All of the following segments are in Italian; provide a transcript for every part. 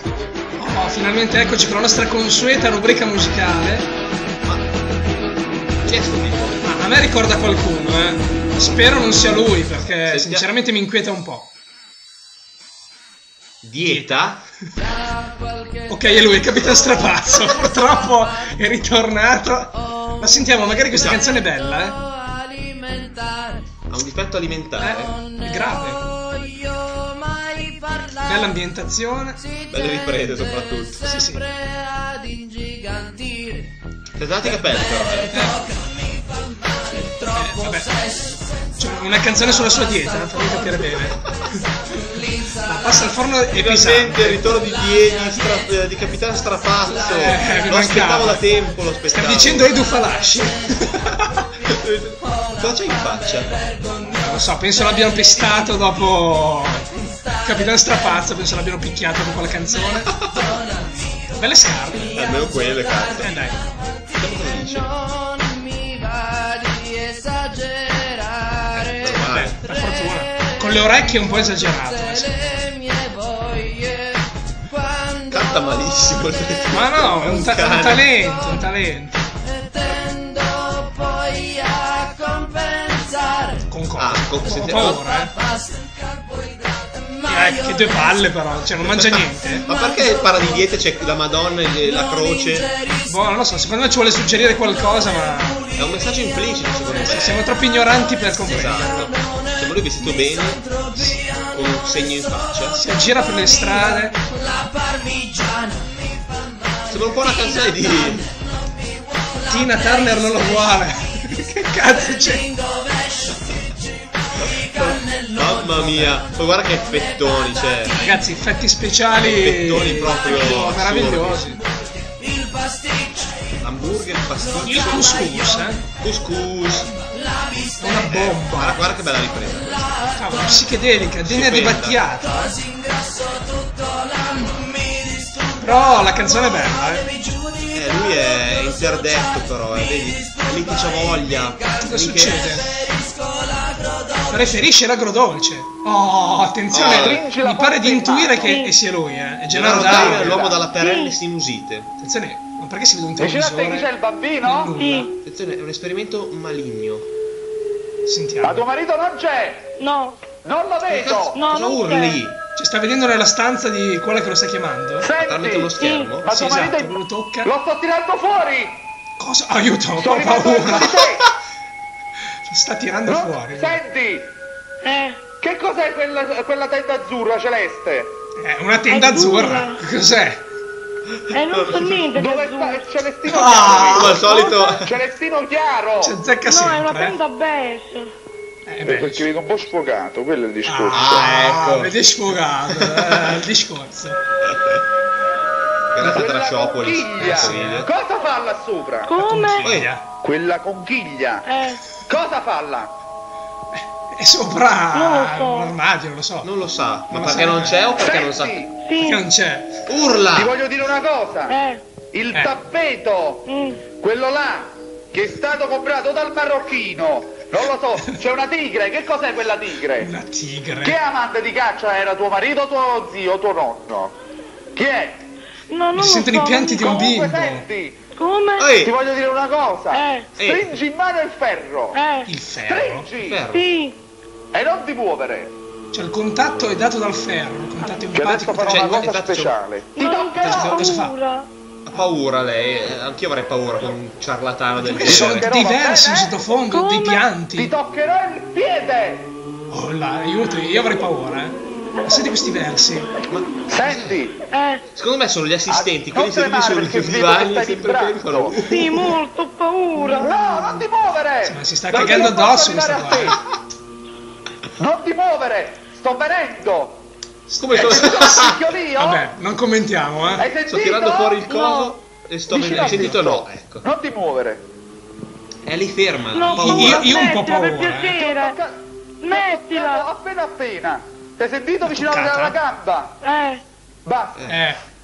Oh, finalmente eccoci con la nostra consueta rubrica musicale. Ma chi è sto tipo? A me ricorda qualcuno, Spero non sia lui, perché Sentiamo. sinceramente mi inquieta un po'. Dieta? Ok, è lui, è Capitan Strapazzo. Purtroppo è ritornato. Ma sentiamo, magari questa canzone è bella, Ha un difetto alimentare? È grave. Bella ambientazione. Belle riprese soprattutto. Sì, sì. Sei dati i capelli però, Vabbè. Cioè, una canzone sulla sua dieta, fammi capire bene. Ma passa al forno e Finalmente il ritorno di Capitan Strapazzo. mi Lo aspettavo mancava. da tempo, lo aspettavo. Stavi dicendo Edu Falasci? Cosa c'è in faccia? Non lo so, penso l'abbiano pestato dopo Capitan Strapazzo, penso l'abbiano picchiato dopo la canzone. Belle scarpe. Almeno quelle, cazzo. Dai. Vediamo cosa dice. Vabbè, per fortuna. Con le orecchie un po' esagerato. Canta malissimo. Ma no, è un cane. talento, un talento. Con cosa? Ho paura, che due palle però, cioè non mangia niente. Ma perché parla di diete, c'è la Madonna e la croce? Boh, non lo so, secondo me ci vuole suggerire qualcosa, ma È un messaggio implicito secondo me. siamo troppo ignoranti per comprendere. Esatto. Sembra lui vestito bene, con un segno in faccia. Si aggira per le strade. Sembra un po' una canzone di... Tina Turner non lo vuole. Che cazzo c'è? Mamma mia, poi guarda che fettoni c'è. Ragazzi, effetti speciali Fettoni proprio meravigliosi. Hamburger, pasticcio. Il couscous, Couscous. è una bomba. Guarda che bella ripresa. Cavolo, psichedelica, degna di Stupenda. Battiato. Però la canzone è bella, Lui è interdetto però, vedi? Lì che c'ha voglia. Cosa succede? Preferisce l'agrodolce. Oh, attenzione, mi pare di intuire che sia lui, È Gennaro Gennaro Dario. è l'uomo dalla perenne sinusite. Attenzione, ma perché si vede un Vicino a te chi c'è televisore? il bambino? Nulla. Attenzione, è un esperimento maligno. Ma Sentiamo. tuo marito non c'è! No, Non lo vedo! no, Cosa non urli? Ci sta vedendo nella stanza di quella che lo sta chiamando? Tramite uno Senti! schermo? Ma Sì, tuo marito esatto, lo tocca. Lo sto tirando fuori! Cosa? Aiuto, ho Sto rimettendo paura. di te! Lo sta tirando No? fuori. Senti! Eh, Che cos'è quella tenda azzurra celeste? Una tenda azzurra. Cos'è? non so niente. Dove che sta azzurro. il celestino Come al chiaro? solito. Celestino chiaro! Ci azzecca No, è una sempre. tenda beige. Beh. Perché vedo un po' sfogato, quello è il discorso. ecco. Vedi sfogato il discorso. Grazie a Quella Traciopolis. conchiglia! Cosa fa là sopra? Come? Conchiglia. Quella conchiglia! Cosa fa là? È sopra Non lo so. l'armadio, non lo so. Non lo sa, ma Non lo perché sa. non c'è o perché non sa? Senti, Perché Sì. non c'è? ti Urla! voglio dire una cosa. Il Eh. tappeto, quello là, che è stato comprato dal marocchino, non lo so, c'è una tigre, che cos'è quella tigre? Una tigre. Che amante di caccia era tuo marito, tuo zio, tuo nonno? Chi è? No, non Si lo sentono so, i pianti di un Comunque bimbo. senti, Come? Ehi, ti voglio dire una cosa. Eh. Stringi in mano il ferro. Il ferro. Stringi ferro. Sì. e non ti muovere. Cioè il contatto è dato dal ferro, il contatto Che adesso empatico. farò Cioè, una cosa infatti, speciale. Ti Non toccherò. cosa fa? paura. Ha paura lei, anch'io avrei paura con un ciarlatano del Perché sono genere. Però va diversi in bene? sottofondo, dei Come? Ti pianti. toccherò il piede. Oh là, aiuto, io avrei paura, Senti questi versi. Senti, Secondo me sono gli assistenti, non quelli seduti tremare sul perché vedo che divano stai sempre quelli vibrando. fanno. Sì, molto paura. no, non ti muovere. Ma si sta Perché cagando non posso addosso arrivare questa a te. Non ti muovere, sto venendo. Come Hai sentito sto... il picchiolio? Vabbè, non commentiamo, Hai sentito? sto tirando fuori il coso e sto Vicino vedendo. a Hai sentito? te. No, ecco. Non ti muovere. È lì ferma, No, ha paura. io un po' smettila, per paura, piacere. Smettila. Appena appena. Ti hai sentito vicino toccata? alla gamba? Eh, Basta.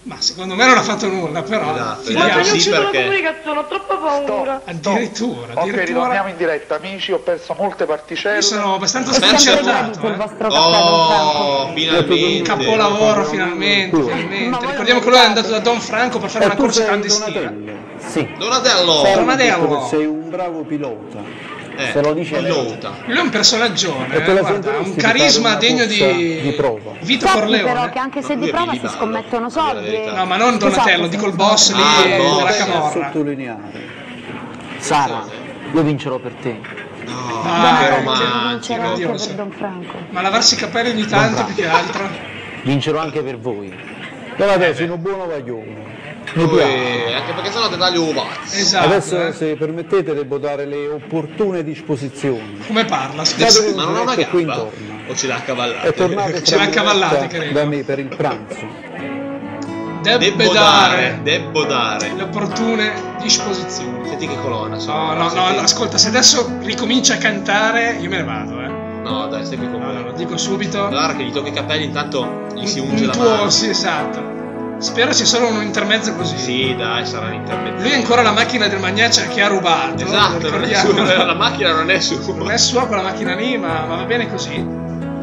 Ma secondo me non ha fatto nulla, però. Esatto. Ma Fidiamo. io Sì, ci sono perché- comunicazione, ho troppa paura. Addirittura. Ok, ritorniamo in diretta, amici, ho perso molte particelle. Io sono abbastanza Aspetta, sconcertato. sul vostro caffè, Don Franco. Oh, Un finalmente. capolavoro, finalmente. Ricordiamo che lui è andato da Don Franco per fare una corsa clandestina. Sì. Donatello. Donatello. Sei un bravo pilota. Se lo dice lei. pilota. Lui è un personaggione, E te la guarda, ha un sentiresti carisma fare degno una corsa di di prova. Vito Sappi Corleone. però che anche se Lui di è prova Billy si Ballo, scommettono a dire la soldi. verità. No, ma non Donatello, Esatto, dico il boss lì Ah, il boss. della Da camorra. sottolineare. Sara, io vincerò per te. No, Ah, che che romantico. Vincerò anche Dio, lo per so. Don Franco. Ma lavarsi i capelli ogni tanto più che altro. Vincerò anche per voi. Guarda, sei un buono vaglione. Mi Poi, piace. anche perché sennò ti taglio uvazzi. Esatto. Adesso, se permettete, devo dare le opportune disposizioni. Come parla? State Ma non ha una qui gamba? intorno. O ce l'ha E cavallata? tornate Ce l'ha fra accavallate, diretta credo. da me per il pranzo. Debbe dare Debbo dare. le opportune disposizioni. Senti che colonna No, sono. no, Senti- no, ascolta, se adesso ricomincia a cantare, io me ne vado, No, dai, stai qui con No, me. no, lo dico subito. Guarda che gli tocca i capelli, intanto gli si unge Un la tuo, mano. sì, esatto. Spero sia solo un intermezzo così. Sì, dai, sarà l'intermezzo. Lui è ancora la macchina del Magnacia che ha rubato. Esatto, non è ricordiamo. sua, la macchina non è sua. Non è sua quella macchina lì, ma va bene così.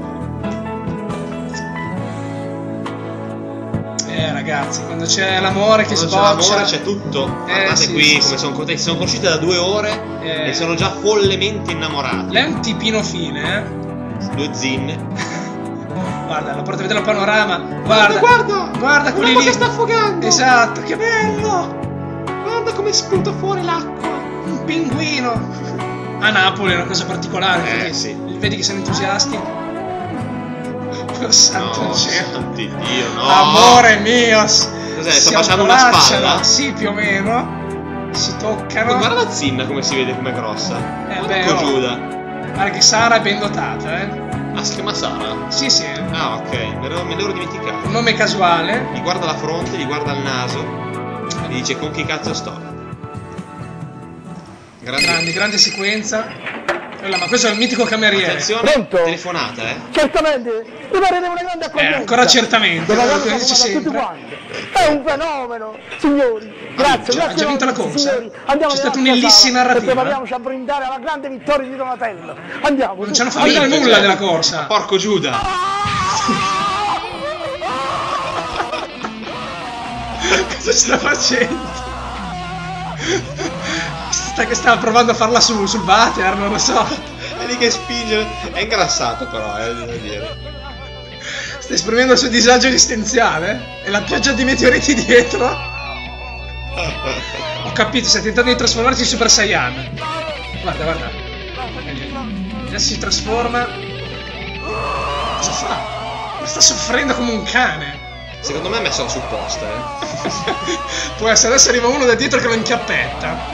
Ragazzi, quando c'è l'amore che Quando c'è l'amore sboccia. c'è tutto. Guardate sì, qui sì, come sì. sono contenti. Sono conosciute da 2 ore e sono già follemente innamorati. Lei è un tipino fine, 2 zinne. Guarda, la porta a vedere il panorama. Guarda, Guarda, guarda quelli lì. che sta affogando. Esatto, che bello! Guarda come spunta fuori l'acqua. Un pinguino. A Napoli è una cosa particolare. perché Sì. Vedi che sono entusiasti. Oh, santo No, cielo. santi Dio, no. Amore mio. Cos'è, si sta baciando una abbracciano. spalla? Sì, più o meno. Si toccano. Ma guarda la zinna come si vede com'è grossa. beh, Guarda oh. Giuda. Guarda che Sara è ben dotata, Ah, si chiama Sara? Sì, sì. Ah, ok, me l'ero dimenticato. Un nome casuale. Gli guarda la fronte, gli guarda il naso e gli dice con chi cazzo sto. Grande sequenza. Ma questo è il mitico cameriere. Attenzione, Pronto? telefonata, Certamente, mi parete una grande accoglienza. Ancora certamente. Ve la Quello danno che dice tutti sempre. quanti. È un fenomeno, signori. Grazie, Ha grazie. già vinto la mille, corsa? signori. Andiamo C'è stata nella un'ellissi sala narrativa. E prepariamoci a brindare alla grande vittoria di Donatello. Andiamo. Non ci hanno fatto vedere nulla della corsa. Porco Giuda. Cosa sta facendo? Che stava provando a farla sul water, non lo so. È lì che spinge. È ingrassato però, devo dire. Sta esprimendo il suo disagio esistenziale. E la pioggia di meteoriti dietro. Ho capito, sta tentando di trasformarsi in Super Saiyan. Guarda. Adesso si trasforma. Cosa fa? Sta soffrendo come un cane. Secondo me è messo sul post, Può essere, adesso arriva uno da dietro che lo inchiappetta.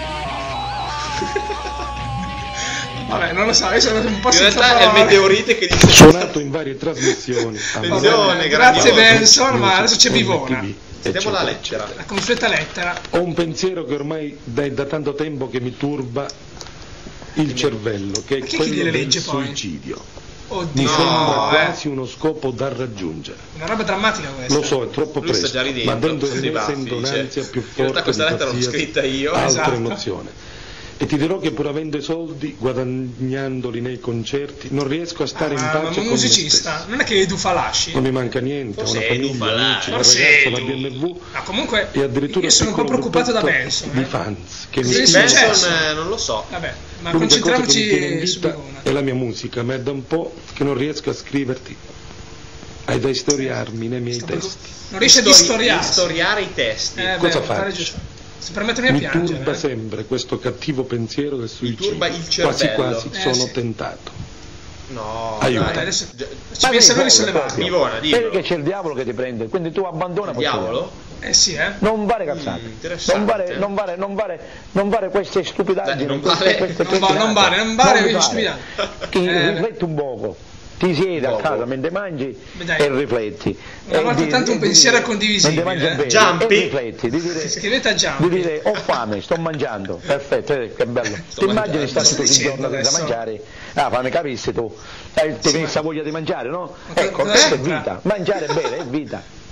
Vabbè, non lo so, io sono un po' In senza realtà è il parole. meteorite che dice. Suonato in varie trasmissioni. Attenzione, Grazie grandioso. Benson, ma adesso c'è Vivona. Sentiamo la lettera. La consueta lettera. Ho un pensiero che ormai è da tanto tempo che mi turba il cervello, che è chi quello gliele del legge poi? suicidio. Oddio, Mi sembra no, quasi uno scopo da raggiungere. Una roba drammatica questa. Lo so, è troppo Lui sta presto, già ridendo, ma dentro tutti di i me baffi, sento dice, un'ansia più in realtà forte questa di lettera l'ho qualsiasi scritta io. altra Esatto. emozione. E ti dirò che pur avendo i soldi, guadagnandoli nei concerti, non riesco a stare in Ma pace un con me musicista, stesso. non è che Edu Falasci. Non mi manca niente, ho Forse una Edu famiglia, Falasci, amici, una forse ragazza, la Edu. BMW Ma comunque e addirittura io sono un po' piccolo preoccupato da gruppetto Benson. di fans che mi Sì, stimano. successo? Benson non lo so. Vabbè, ma L'unica cosa che mi tiene in concentriamoci su vita Vivona. è la mia musica, ma è da un po' che non riesco a scriverti, ad istoriarmi nei miei testi. Non riesce ad istoriarsi. Istoriare i testi. Cosa beh, fare faccio? giusto. Si permettono di Mi piangere. turba sempre questo cattivo pensiero del suicidio. turba il Quasi cervello. quasi sono Sì. tentato. No, Aiuto. Dai, dai. adesso ci pensa lui a risollevarlo. Vivona, Vedi dillo. che c'è il diavolo che ti prende, quindi tu abbandona Il questo diavolo? Sì, Non fare cazzate, interessante. non fare queste stupidaggini, Dai, non queste vale. pettinate. Non vale, li queste fare. stupidaggini. Rifletti un poco, ti siedi a Poco. casa mentre mangi Beh, dai. e rifletti. Una volta tanto un pensiero è condivisibile, Mentre mangi Giampi. e rifletti, di dire, Scrivete a di Giampi. dire ho fame, sto mangiando, perfetto, che bello. Ti immagini mangiando. stare Cosa tutto il stai giorno dicendo senza adesso? mangiare, fame capisci tu, ti viene questa voglia di mangiare, no? Ma Ecco, cosa questa è c'entra? vita, mangiare bene è vita.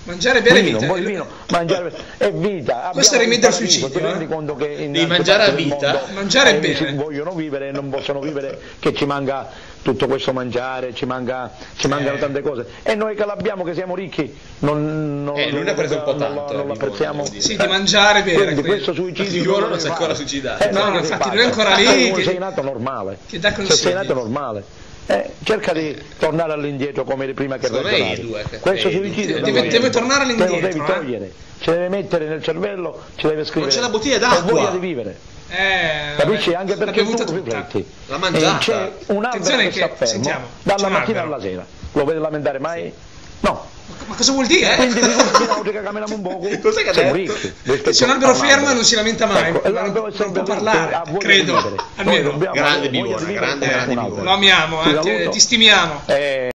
Mangiare bene vino, vita. un po' di vino, mangiare è vita. Questo è Abbiamo rimedio al un paradiso, suicidio, ti rendi conto che in Devi altre mangiare a parti del vita? mondo, Mangiare bene. vogliono vivere e non possono vivere, che ci manca tutto questo mangiare, ci mancano tante cose. E noi che l'abbiamo, che siamo ricchi, lui ne ha preso un po' tanto, non l'apprezziamo. Sì, di mangiare bene. Quindi credo. questo suicidio Vivono non si è ancora suicidato. No, infatti lui è ancora lì. Se sei nato normale. Che dà Se sei consigli. nato normale. Cerca di tornare all'indietro come eri prima che Secondo me ragionavi. i due, Questo due. suicidio Deve tornare all'indietro, te lo devi togliere, ci deve mettere nel cervello, ci deve scrivere. c'è la bottiglia d'acqua. Ho voglia di vivere. vabbè, Capisci? Anche perché l'abbiamo tu avuta tutta. rifletti. La mangiata. C'è un albero Attenzione che che- sta fermo sentiamo, c'è dalla un mattina albero. alla sera. Lo vedi lamentare mai? No. Ma cosa vuol dire? Quindi figurati nautica camminiamo un poco. Cos'è che ha siamo detto? ricchi. C'è un albero fermo e non si lamenta mai. Ecco, Ma l'albero è non sempre può lì, parlare, ha voglia di credo. vivere. Noi Almeno. dobbiamo Grande avere voglia Bivona, di vivere grande come un Bivona. albero. Lo amiamo, Ti saluto. ti stimiamo.